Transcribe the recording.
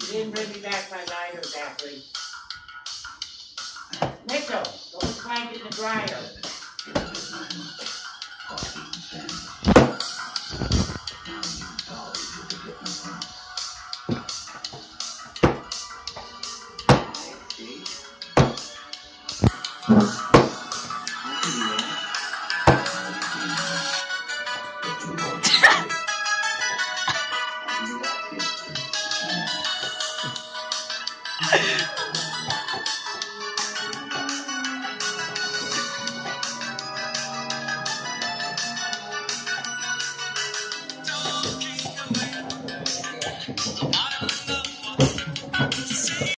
You didn't bring me back my lighter, Zachary. Mitchell, go and find it in the dryer.